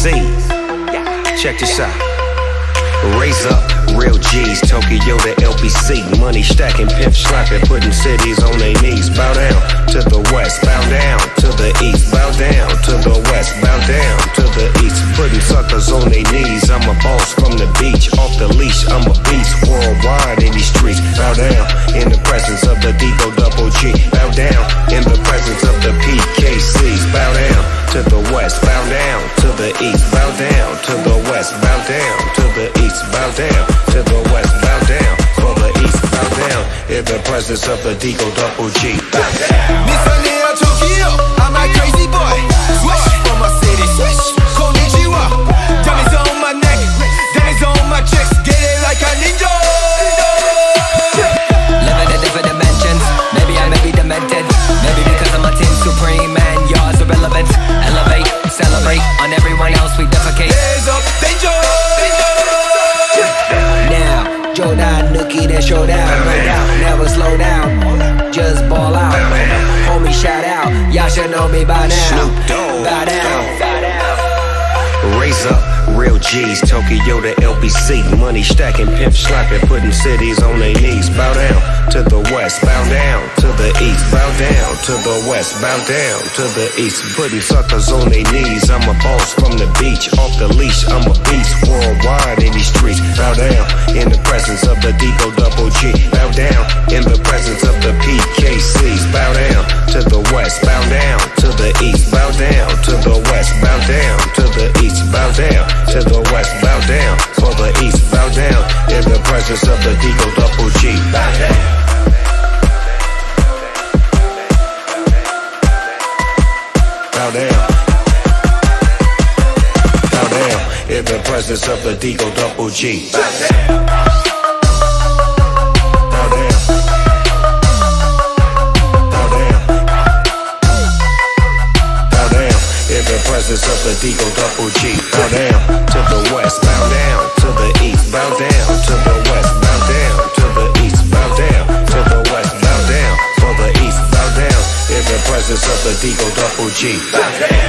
KC's. Check this out. Raise up, real G's, Tokyo to LBC. Money stacking, pimp slapping, putting cities on their knees. Bow down to the west, bow down to the east, bow down to the west, bow down to the east. Putting suckers on their knees. I'm a boss from the beach, off the leash. I'm a beast worldwide in these streets. Bow down in the presence of the Digo Double G. Bow down in the presence of the PKCs. Bow down to the west, bow down to the east, bow down to the west, bow down to the east, bow down to the west, bow down for the east, bow down in the presence of the Digo Double G. Bow down. Nissan Tokyo, I'm a crazy boy. Switch from my city, switch. Konnichiwa. Diamonds on my neck, diamonds on my chest. Get it like a ninja. Living in different dimensions. Maybe I may be demented. Maybe because I'm a team supreme and yours irrelevant. Elevate, celebrate. On everyone else we defecate. Hands up, danger. Now, Jordan, Nookie, that showdown. No doubt, never slow down. Just ball out. Homie, shout out. Y'all should know me by now. Bow down. Raise up, real G's, Tokyo to LBC. Money stacking, pimp slapping, putting cities on their knees. Bow down to the west, bow down to the east, bow down to the west, bow down to the east. Putting suckers on their knees. I'm a boss from the beach, off the leash. I'm a beast worldwide in these streets. Bow down in the presence of the Digo Double G. Bow down in the presence of the PKCs. Bow down to the west, bow down to the east, bow down to the west, bow down to the east, bow down to the west, bow down for the east, bow down in the presence of the Digo Double G. Bow down. Bow down. Bow down in the presence of the Digo Double G. Bow down. Bow down. Bow down. Bow down in the presence of the Digo Double G. Bow down to the west, bow down to the east, bow down to the west, bow down to the east, bow down to the west, bow down for the east, bow down in the presence of the Digo Double G. Bow down.